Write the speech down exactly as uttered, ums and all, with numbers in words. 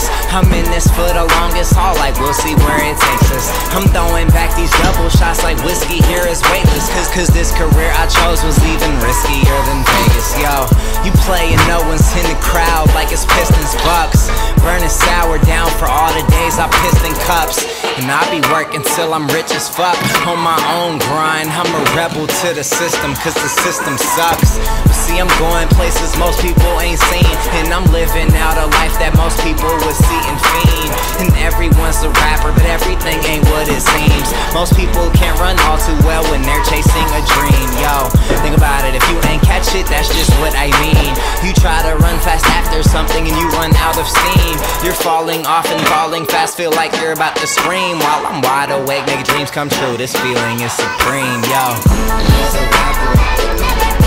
us. I'm in this for the longest haul, like we'll see where it takes us. I'm throwing back these double shots like whiskey here is weightless. Cause, cause this career I chose was even riskier than Vegas. Yo, you play and no one's in the crowd like it's Pistons Bucks. Burning sour down for all the days I pissed in cups. And I be working till I'm rich as fuck. On my own grind, I'm a rebel to the system, cause the system sucks. But see, I'm going places most people ain't seen, and I'm living out a life that most people would see and fiend. And everyone's a rapper, but everything ain't what it seems. Most people can't run all too well when they're chasing a dream. Yo, think about it, if you ain't catch it, that's just what I mean. You try to run fast after something and you run out of steam. You're falling off and falling fast, feel like you're about to scream. While I'm wide awake, making dreams come true, this feeling is supreme. Yo, as a rapper,